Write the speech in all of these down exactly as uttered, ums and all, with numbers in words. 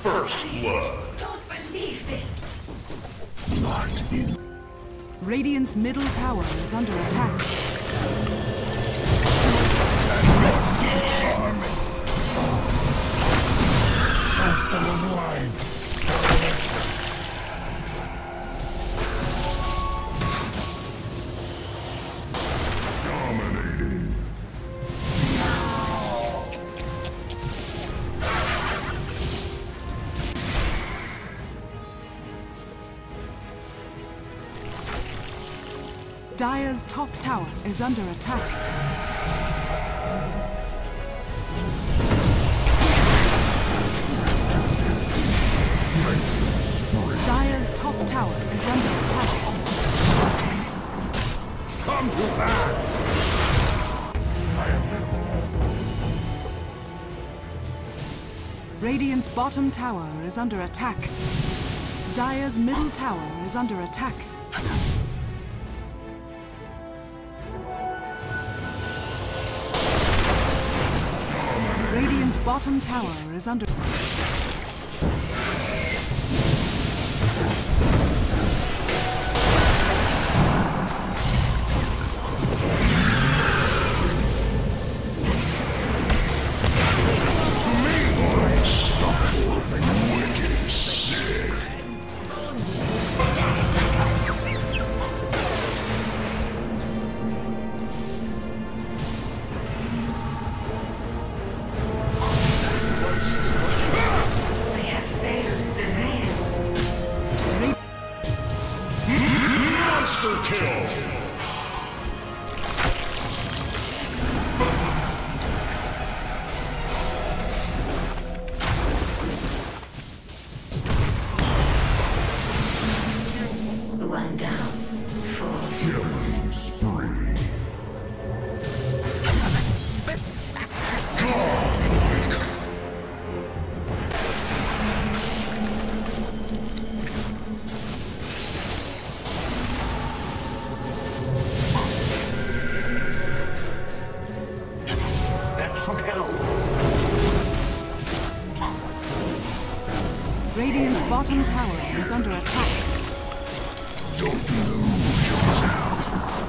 First blood. Don't believe this. Not in. Radiant's middle tower is under attack. Something alive. Dominating. Dire's top tower is under attack. Dire's top tower is under attack. Come to that! Radiant's bottom tower is under attack. Dire's middle tower is under attack. Radiant's bottom tower is under... Monster kill! One down. Four. Killing spree. Godlike. Radiant's bottom tower is under attack. Don't lose yourself.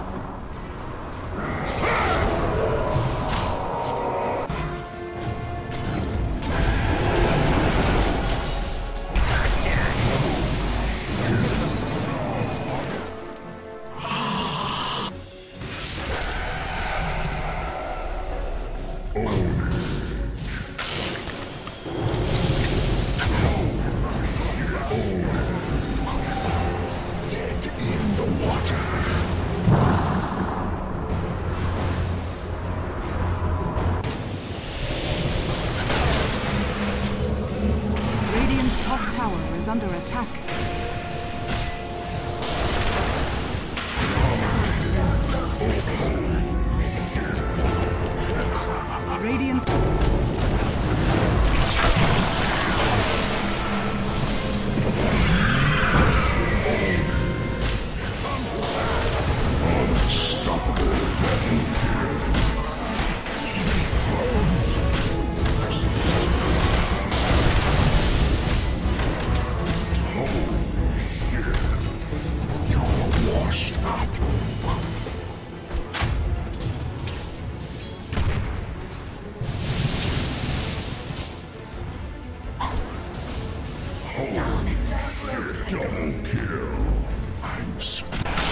Dead in the water. Radiant's top tower is under attack. Radiant's... Washed up. Double kill. I'm sp-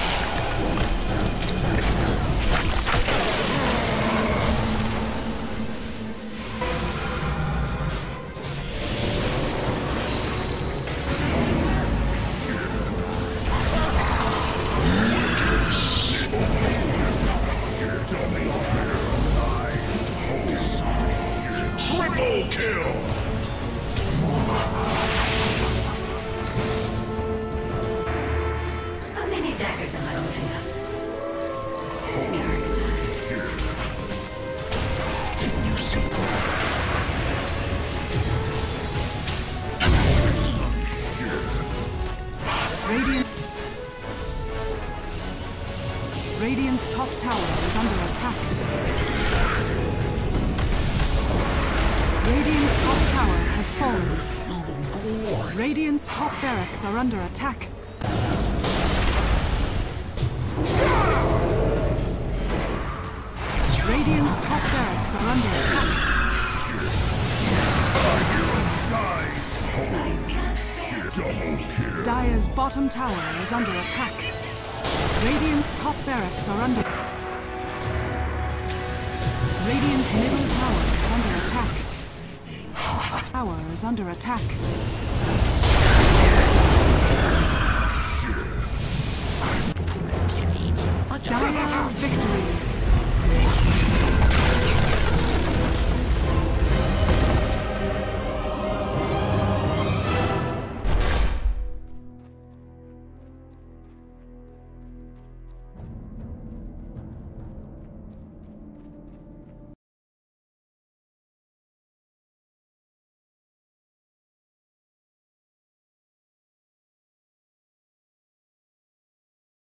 Triple kill! How many daggers am I holding up? Character. Didn't you see? Radiant... Radiant's top tower is under attack. Radiant's top tower has fallen. Radiant's top barracks are under attack. Radiant's top barracks are under attack. Double kill. Dire's bottom tower is under attack. Radiant's top barracks are under... Radiant's middle tower is under attack. Tower is under attack.